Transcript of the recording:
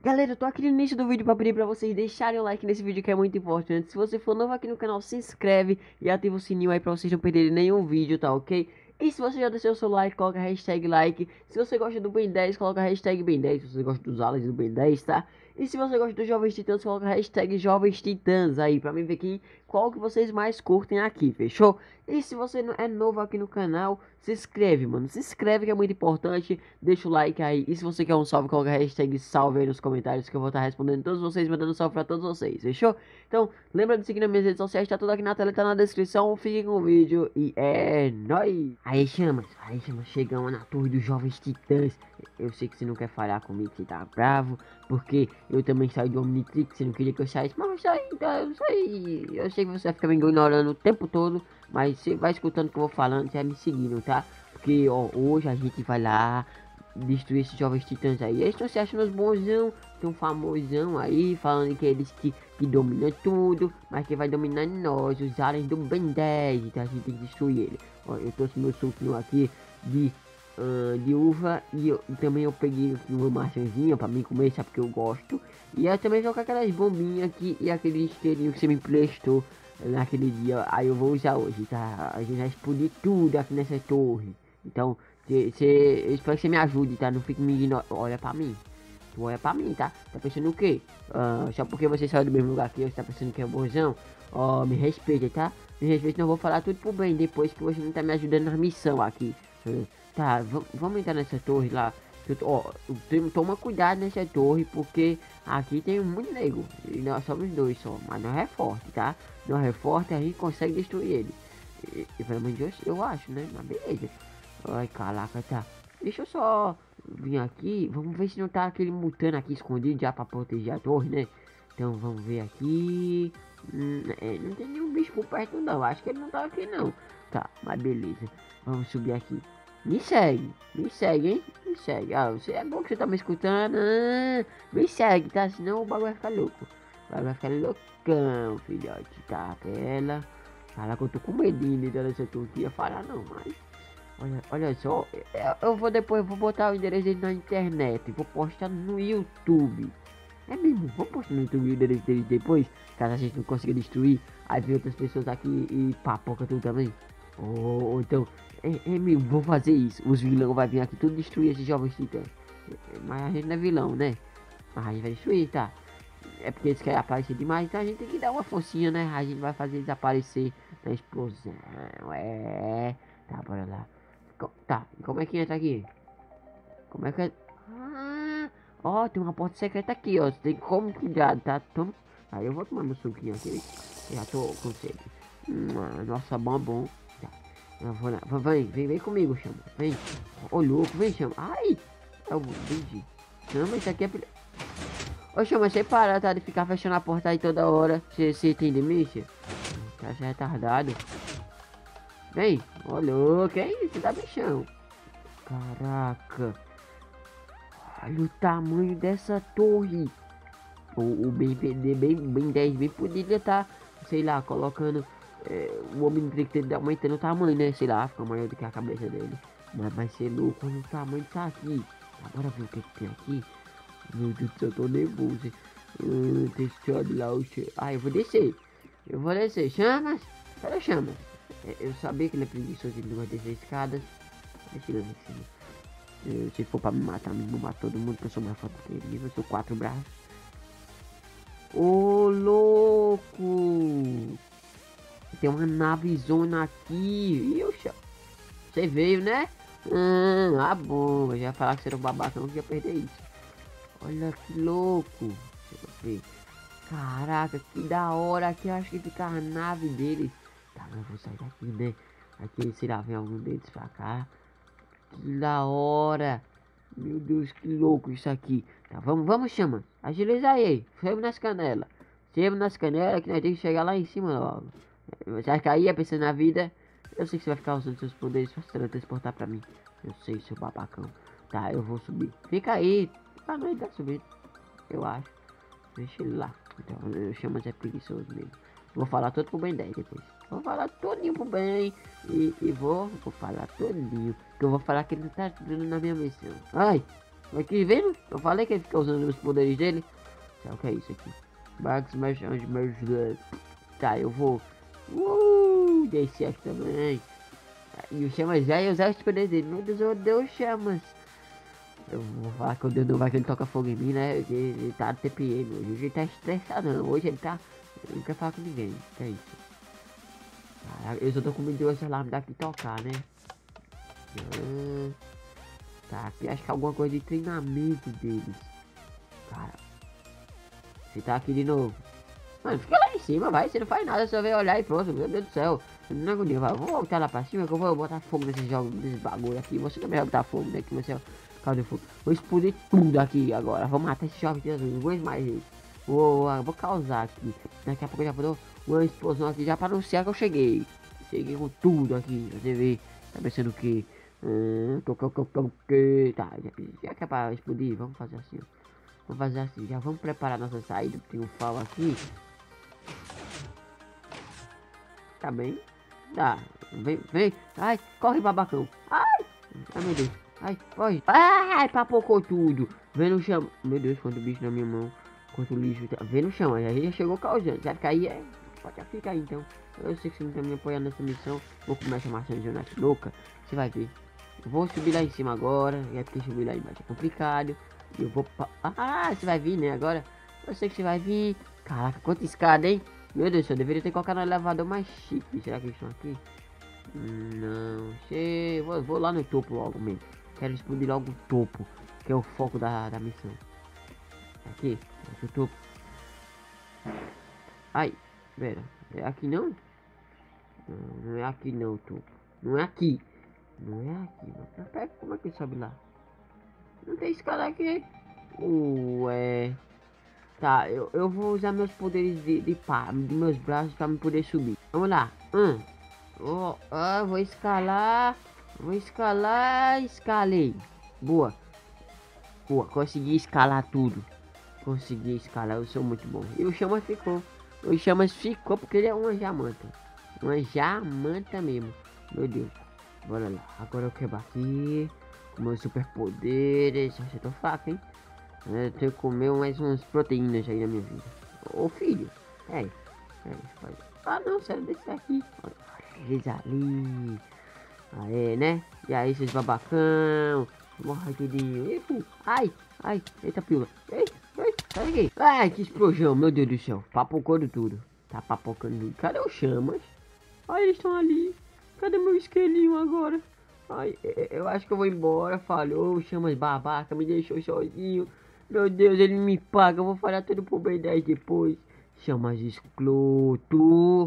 Galera, eu tô aqui no início do vídeo pra pedir pra vocês deixarem o like nesse vídeo que é muito importante. Se você for novo aqui no canal, se inscreve e ativa o sininho aí pra vocês não perderem nenhum vídeo, tá ok? E se você já deixou o seu like, coloca a hashtag like. Se você gosta do Ben 10, coloca a hashtag Ben 10. Se você gosta dos aliens do Ben 10, tá? E se você gosta dos Jovens Titãs, coloca a hashtag Jovens Titãs aí pra mim ver qual que vocês mais curtem aqui, fechou? E se você é novo aqui no canal, se inscreve, mano. Se inscreve que é muito importante. Deixa o like aí. E se você quer um salve, coloca a hashtag salve aí nos comentários que eu vou estar respondendo todos vocês, mandando salve pra todos vocês, fechou? Então, lembra de seguir nas minhas redes sociais, tá tudo aqui na tela, tá na descrição. Fiquem com o vídeo e é nóis! Aí chamas, chegamos na Torre dos Jovens Titãs. Eu sei que você não quer falar comigo, que você tá bravo, porque eu também saí do Omnitrix, você não queria que eu saísse, mas eu saí, tá, eu saí. Eu sei que você vai ficar me ignorando o tempo todo, mas você vai escutando o que eu vou falando, você vai me seguindo, tá? Porque, ó, hoje a gente vai lá destruir esses Jovens Titãs aí. Eles estão se achando os bonzão, tem um famosão aí, falando que eles que dominam tudo, mas que vai dominar nós, os aliens do Ben 10, então a gente tem que destruir ele. Ó, eu trouxe meu suquinho aqui de uva e também eu peguei uma maçãzinha pra mim comer, sabe, porque eu gosto. E eu também jogo aquelas bombinhas aqui e aquele isqueirinho que você me emprestou naquele dia. Aí eu vou usar hoje, tá? A gente vai explodir tudo aqui nessa torre. Então, eu espero que você me ajude, tá? Não fique me ignorando. Olha pra mim. Tu olha pra mim, tá? Tá pensando o quê? Só porque você saiu do mesmo lugar que eu, você tá pensando que é bonzão? Ó, me respeita, tá? Me respeita, não, eu vou falar tudo pro bem depois que você não tá me ajudando na missão aqui. Tá, vamos entrar nessa torre lá. Ó, toma cuidado nessa torre, porque aqui tem muito nego. E nós somos dois só, mas nós é forte, tá? Nós é forte, a gente consegue destruir ele. E pelo menos eu acho, né? Mas beleza. Ai, caraca, tá. Deixa eu só vir aqui. Vamos ver se não tá aquele mutano aqui escondido já pra proteger a torre, né? Então vamos ver aqui. Não tem nenhum bicho por perto não. Acho que ele não tá aqui não. Tá, mas beleza. Vamos subir aqui. Me segue, hein? Me segue. Ah, você é bom que você tá me escutando. Me segue, tá? Senão o bagulho vai ficar louco. O bagulho vai ficar loucão, filhote. Tá, pela. Fala que eu tô com medinho de entrar nessa torre. Falar não, mas. Olha só, eu vou depois, vou botar o endereço dele na internet, vou postar no YouTube. É mesmo, vou postar no YouTube o endereço dele depois, caso a gente não consiga destruir, aí vem outras pessoas aqui e papoca tudo também. Ou então, é mesmo, vou fazer isso, os vilão vai vir aqui tudo destruir esses Jovens Titãs. Mas a gente não é vilão, né? Mas a gente vai destruir, tá? É porque eles querem aparecer demais, então a gente tem que dar uma forcinha, né? A gente vai fazer eles aparecer na explosão, tá, bora lá. Tá, como é que entra aqui? Como é que é? Ó, tem uma porta secreta aqui, ó. Você tem como cuidado, tá? Toma. Aí eu vou tomar meu suquinho aqui. Já tô com sede. Nossa, bom. Tá. Eu vou lá. Vem comigo, chama. Vem. Ô, louco, vem, chama. Ai! Eu entendi. Chama, isso aqui é. Ô, chama, você para, tá? De ficar fechando a porta aí toda hora. Você tem demência? Tá retardado. Vem, ô louco, é isso, dá bichão. Caraca. Olha o tamanho dessa torre. O bem 10 bem poderia estar, sei lá, colocando o homem aumentando o tamanho, né? Sei lá, fica maior do que a cabeça dele. Mas vai ser louco olha o tamanho disso aqui. Agora ver o que tem aqui. Meu Deus do céu, eu tô nervoso. Deixa lá o cheiro. Ah, eu vou descer. Chamas. Cadê Chamas? Eu sabia que ele é preguiçoso, ele não vai descer escadas. Deixa ele lá em cima. Se for pra me matar, me matar todo mundo, que eu sou mais forte que ele. Eu sou 4 braços. Ô, louco! Tem uma navezona aqui. Você veio, né? Bom. Eu já ia falar que você era um babaca, não ia perder isso. Olha que louco. Deixa eu ver. Caraca, que da hora. Aqui eu acho que fica a nave deles. Tá, mas eu vou sair daqui, né? Aqui, sei lá, vem algum deles pra cá. Que da hora. Meu Deus, que louco isso aqui. Tá, vamos, chama. Agiliza aí. Chama nas canelas. Chama nas canelas que nós temos que chegar lá em cima logo. Você vai cair pensando na vida. Eu sei que você vai ficar usando seus poderes pra se transportar pra mim. Eu sei, seu babacão. Tá, eu vou subir. Fica aí. Tá, não, ele tá subindo. Eu acho. Deixa ele lá. Então, eu chamo de preguiçoso mesmo. Vou falar tudo pro Ben 10 depois. Vou falar todinho pro Ben. E vou falar todinho. Que eu vou falar que ele não tá ajudando na minha missão. Ai! Aqui, vendo? Eu falei que ele fica usando os poderes dele. Sabe o que é isso aqui? Max Merge. Tá, eu vou descer aqui também. E o Chamas já ia usar os poderes dele. Meu Deus, eu odeio o Chamas. Eu vou falar que o Deus não vai que ele toca fogo em mim, né? Ele tá no TPM hoje. Hoje ele tá estressadão. Hoje ele tá. Ele não quer falar com ninguém. Que é isso? Eu só tô com medo de esse alarme daqui tocar, né? Tá, aqui acho que é alguma coisa de treinamento deles. Cara, você tá aqui de novo. Mano, fica lá em cima, vai. Você não faz nada, só vem olhar e pronto. Meu Deus do céu. Não é agonia, vai. Vou voltar lá pra cima que eu vou botar fogo nesses jogos, nesses bagulho aqui. Você também vai botar fogo, né? Que você é o carro de fogo. Vou explodir tudo aqui agora. Vou matar esse jovem de Jesus. Não aguento mais isso. Vou causar aqui. Daqui a pouco eu já vou dar uma explosão aqui já pra anunciar que eu cheguei. Cheguei com tudo aqui. Você vê. Tá pensando que. Tá, já que é pra explodir, vamos fazer assim, ó. Vamos fazer assim, já vamos preparar nossa saída triunfal aqui. Tá bem? Tá, vem. Ai, corre, babacão. Ai, meu Deus. Ai, corre. Ai, papocou tudo. Vem no chão. Meu Deus, quanto bicho na minha mão. Quanto lixo. Vem no chão, aí já chegou causando. Vai ficar aí, pode ficar aí então. Eu sei que você não tá me apoiando nessa missão. Vou começar a chamar de Jonas louca. Você vai ver. Eu vou subir lá em cima agora. É porque subir lá embaixo é complicado. E eu vou. Você vai vir, né? Agora. Eu sei que você vai vir. Caraca, quanta escada, hein? Meu Deus, eu deveria ter colocado no elevador mais chique. Será que eles estão aqui? Não. Vou lá no topo logo mesmo. Quero explodir logo o topo. Que é o foco da missão. Aqui o topo. Ai, pera. É aqui não? Não é aqui não, o topo. Não é aqui. Não é aqui. Mas pera, como é que sobe lá? Não tem escada aqui. Ué. Tá, eu vou usar meus poderes de meus braços para me poder subir. Vamos lá. Vou escalar. Vou escalar. Escalei. Boa. Boa, consegui escalar tudo. Consegui escalar, eu sou muito bom. E o Chamas ficou. O Chamas ficou porque ele é uma jamanta. Uma jamanta mesmo. Meu Deus. Bora lá. Agora eu quebro aqui. Com meus superpoderes. Eu tô fraco, hein? Eu tenho que comer mais umas proteínas aí na minha vida. Ô filho. Não, sério, desse aqui. Olha eles ali. Aê, né? E aí, seus babacão. Morre tudinho. Ai, eita pila. Sai aqui. Ai, que explosão, meu Deus do céu. Papocando tudo. Tá papocando tudo. Cadê o Chamas? Ai, eles estão ali. Cadê meu esquelinho agora? Ai, eu acho que eu vou embora. Falou, Chamas babaca, me deixou sozinho. Meu Deus, ele me paga. Eu vou falar tudo pro Ben 10 depois. Chamas escroto.